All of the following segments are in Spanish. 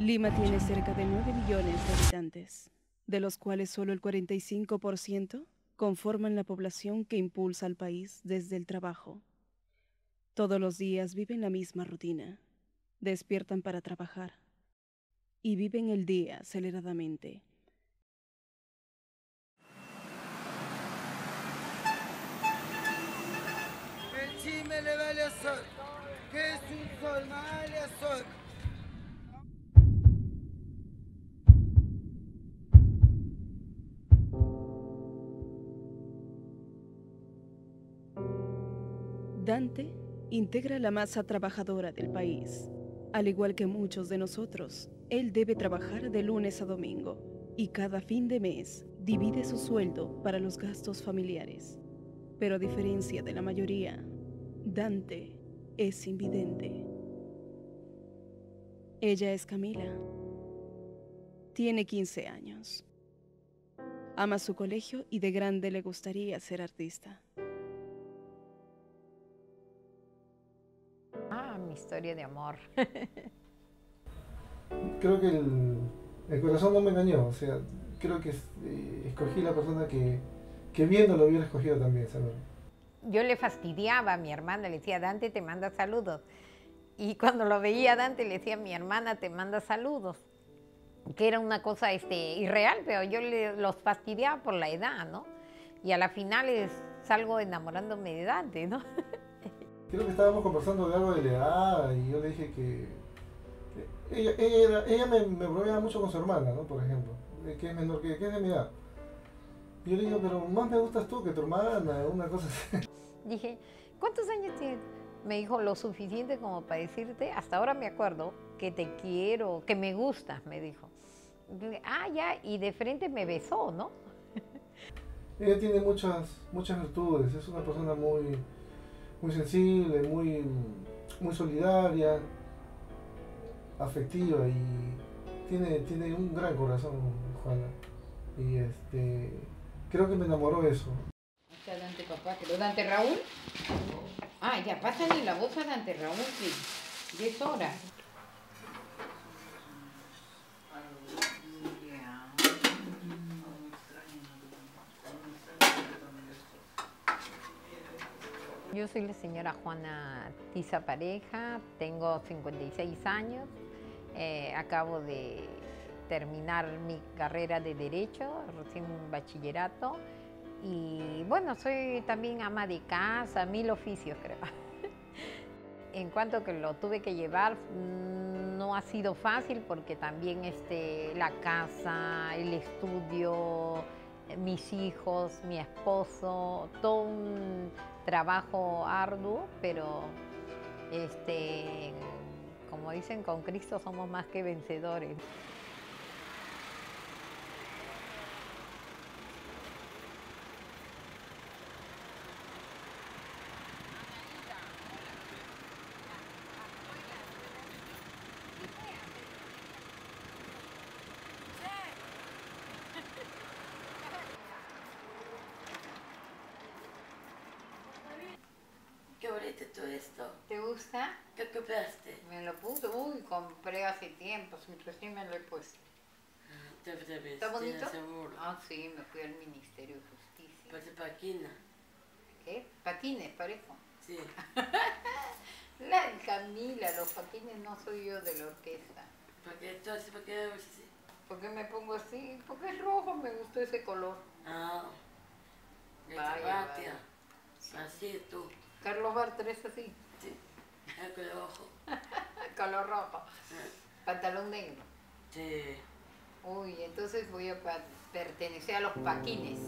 Lima tiene cerca de 9 millones de habitantes, de los cuales solo el 45% conforman la población que impulsa al país desde el trabajo. Todos los días viven la misma rutina. Despiertan para trabajar y viven el día aceleradamente. El chisme le vale a sol, que es un sol, vale a sol. Dante integra la masa trabajadora del país. Al igual que muchos de nosotros, él debe trabajar de lunes a domingo y cada fin de mes divide su sueldo para los gastos familiares. Pero a diferencia de la mayoría, Dante es invidente. Ella es Camila. Tiene 15 años. Ama su colegio y de grande le gustaría ser artista. Mi historia de amor. Creo que el corazón no me engañó, o sea, creo que escogí la persona que viéndolo hubiera escogido también, ¿sabes? Yo le fastidiaba a mi hermana, le decía, Dante te manda saludos. Y cuando lo veía a Dante le decía, mi hermana te manda saludos. Que era una cosa irreal, pero yo los fastidiaba por la edad, ¿no? Y a la final salgo enamorándome de Dante, ¿no? Creo que estábamos conversando de algo de la edad y yo le dije que ella me bromeaba mucho con su hermana, ¿no? Por ejemplo, que es menor que es de mi edad. Y yo le digo, pero más me gustas tú que tu hermana, una cosa así. Dije, ¿cuántos años tienes? Me dijo, lo suficiente como para decirte, hasta ahora me acuerdo, que te quiero, que me gustas, me dijo. Dije, ya, y de frente me besó, ¿no? Ella tiene muchas virtudes, es una persona muy sensible, muy solidaria, afectiva y tiene un gran corazón, Juana. Y creo que me enamoró eso. Está Dante papá, pero Dante Raúl. Ya, pásale la voz a Dante Raúl, que ya es hora. Yo soy la señora Juana Tiza Pareja, tengo 56 años, acabo de terminar mi carrera de Derecho, recién un bachillerato, y bueno, soy también ama de casa, 1000 oficios creo. En cuanto que lo tuve que llevar, no ha sido fácil porque también la casa, el estudio, mis hijos, mi esposo, todo un trabajo arduo, pero como dicen, con Cristo somos más que vencedores. Qué bonito todo esto. ¿Te gusta? ¿Qué compraste? Me lo puse, compré hace tiempo, recién me lo he puesto. ¿Está bonito? Seguro. Sí, me fui al Ministerio de Justicia. Parece paquina. ¿Qué? Patines, parejo. Sí. La Camila, los patines no soy yo de la orquesta. ¿Por qué entonces? ¿Por qué así? ¿Por qué me pongo así? Porque es rojo, me gustó ese color. Vaya. Sí. Así tú. Carlos Barter es así. Sí. El color rojo. Color rojo. Pantalón negro. Sí. Uy, entonces voy a pertenecer a los paquines.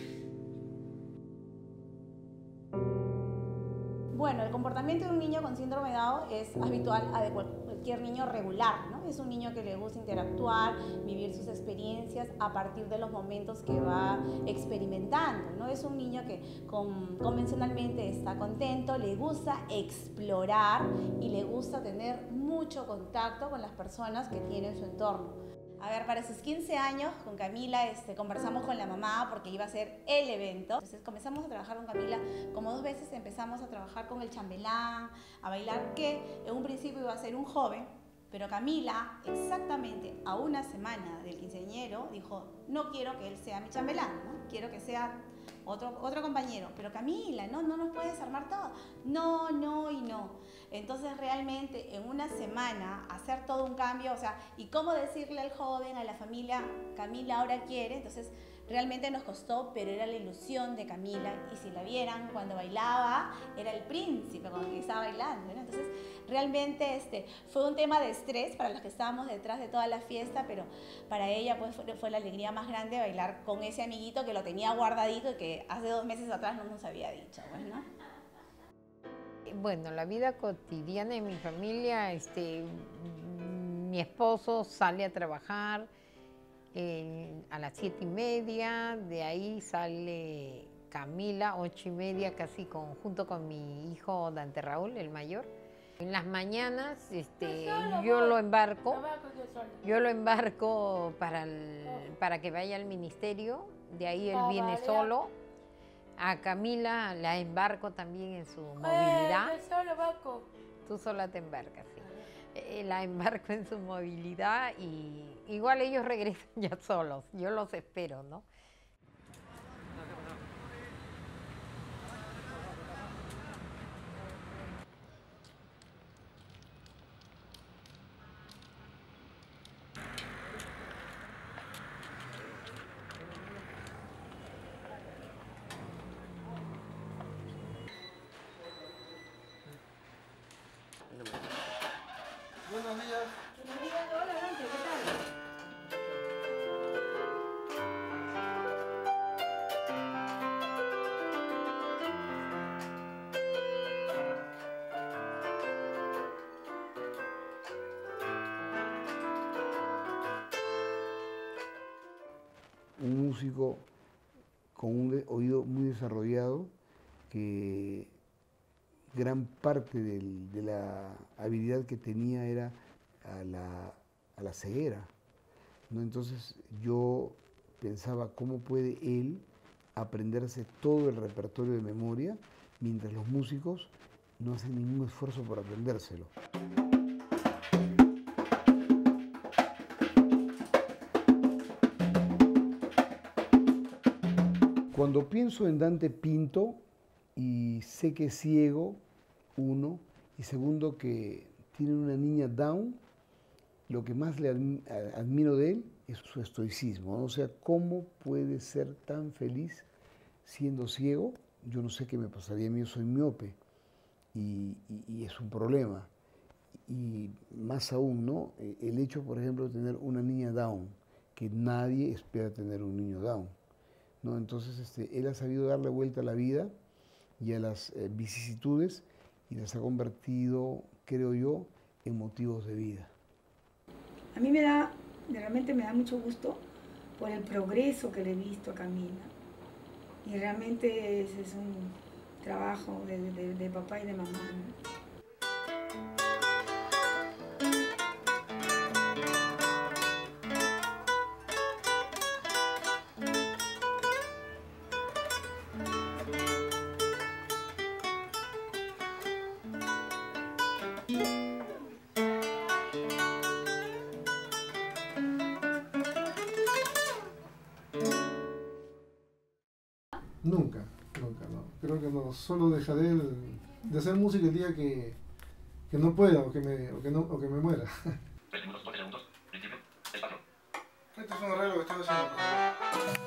Bueno, el comportamiento de un niño con síndrome de Down es habitual a de cualquier niño regular, ¿no? Es un niño que le gusta interactuar, vivir sus experiencias a partir de los momentos que va experimentando, ¿no? Es un niño que convencionalmente está contento, le gusta explorar y le gusta tener mucho contacto con las personas que tiene en su entorno. A ver, para sus 15 años, con Camila conversamos con la mamá porque iba a ser el evento. Entonces comenzamos a trabajar con Camila, como 2 veces empezamos a trabajar con el chambelán, a bailar, que en un principio iba a ser un joven, Pero Camila, exactamente a una semana del quinceañero, dijo, no quiero que él sea mi chambelán, ¿no? Quiero que sea otro compañero. Pero Camila, no nos puedes armar todo. No, no y no. Entonces realmente en una semana hacer todo un cambio, o sea, y cómo decirle al joven, a la familia, Camila ahora quiere, entonces realmente nos costó, pero era la ilusión de Camila, y si la vieran cuando bailaba, era el príncipe con el que estaba bailando, ¿no? Entonces realmente fue un tema de estrés para los que estábamos detrás de toda la fiesta, pero para ella pues fue la alegría más grande bailar con ese amiguito que lo tenía guardadito y que hace 2 meses atrás no nos había dicho, pues, ¿no? Bueno, la vida cotidiana en mi familia, mi esposo sale a trabajar a las 7:30, de ahí sale Camila, 8:30, casi junto con mi hijo Dante Raúl, el mayor. En las mañanas yo lo embarco para que vaya al ministerio, de ahí él viene solo. A Camila la embarco también en su movilidad. Tú sola te embarcas, sí. La embarco en su movilidad y igual ellos regresan ya solos. Yo los espero, ¿no? Buenos días. Hola, Dante, ¿qué tal? Un músico con un oído muy desarrollado, que gran parte de la habilidad que tenía era a la ceguera, ¿no? Entonces yo pensaba cómo puede él aprenderse todo el repertorio de memoria mientras los músicos no hacen ningún esfuerzo por aprendérselo. Cuando pienso en Dante Pinto y sé que es ciego, uno, y segundo que tiene una niña Down, lo que más le admiro de él es su estoicismo, ¿no? O sea, ¿cómo puede ser tan feliz siendo ciego? Yo no sé qué me pasaría a mí, yo soy miope y es un problema. Y más aún, ¿no? El hecho, por ejemplo, de tener una niña Down, que nadie espera tener un niño Down, ¿no? Entonces, él ha sabido darle vuelta a la vida y a las vicisitudes y las ha convertido, creo yo, en motivos de vida. A mí realmente me da mucho gusto por el progreso que le he visto a Camila. Y realmente ese es un trabajo de papá y de mamá, ¿no? Nunca, no. Creo que no. Solo dejaré de hacer música el día que no pueda o que me muera. Este es un arreglo que estoy haciendo.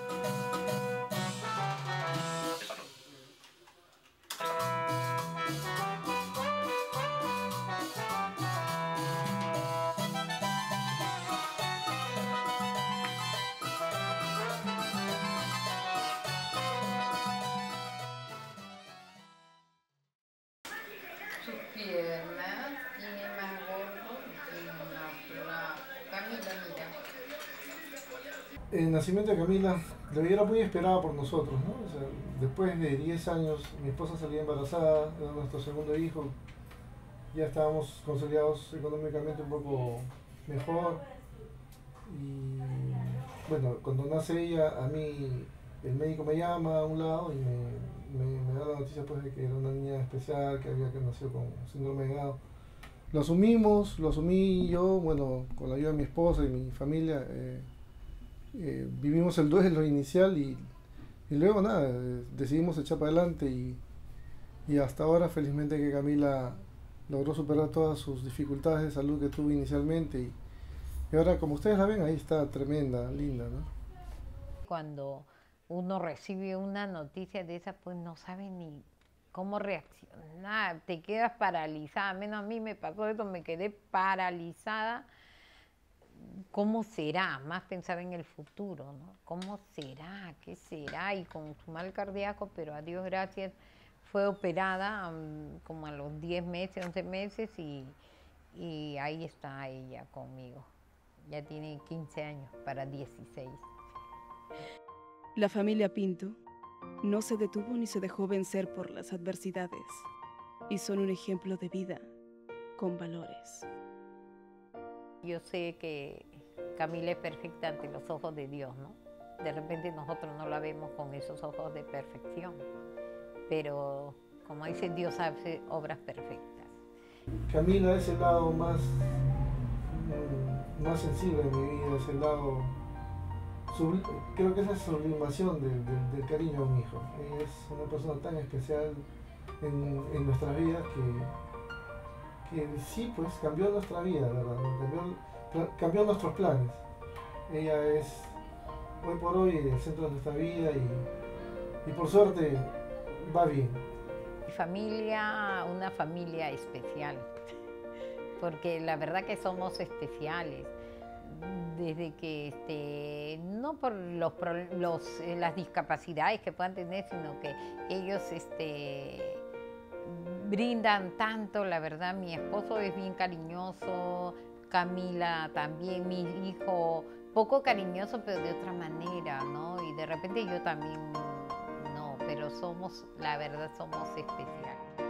Sus piernas tiene más gordo que la Camila, mira. El nacimiento de Camila era muy esperado por nosotros, ¿no? O sea, después de 10 años, mi esposa salía embarazada, era nuestro segundo hijo, ya estábamos consolidados económicamente un poco mejor y bueno, cuando nace ella, a mí el médico me llama a un lado y me da la noticia pues de que era una niña especial, que nació con síndrome de Down. lo asumimos, lo asumí yo, bueno, con la ayuda de mi esposa y mi familia, vivimos el duelo inicial y luego nada, decidimos echar para adelante y hasta ahora felizmente que Camila logró superar todas sus dificultades de salud que tuvo inicialmente y ahora como ustedes la ven ahí está tremenda, linda, ¿no? Cuando uno recibe una noticia de esa, pues no sabe ni cómo reaccionar, te quedas paralizada, menos a mí me pasó eso, me quedé paralizada. ¿Cómo será? Más pensaba en el futuro, ¿no? ¿Cómo será? ¿Qué será? Y con su mal cardíaco, pero a Dios gracias, fue operada como a los 10 meses, 11 meses y ahí está ella conmigo. Ya tiene 15 años para 16. La familia Pinto no se detuvo ni se dejó vencer por las adversidades y son un ejemplo de vida con valores. Yo sé que Camila es perfecta ante los ojos de Dios, ¿no? De repente nosotros no la vemos con esos ojos de perfección, pero como dice, Dios hace obras perfectas. Camila es el lado más sensible de mi vida, es el lado, creo que es la sublimación del cariño a mi hijo. Ella es una persona tan especial en nuestras vidas que sí, pues cambió nuestra vida, ¿verdad? Cambió nuestros planes. Ella es hoy por hoy el centro de nuestra vida y por suerte va bien. Mi familia, una familia especial, porque la verdad que somos especiales. Desde que, no por las discapacidades que puedan tener, sino que ellos brindan tanto, la verdad, mi esposo es bien cariñoso, Camila también, mi hijo, poco cariñoso, pero de otra manera, ¿no? Y de repente yo también, no, pero somos, la verdad, somos especiales.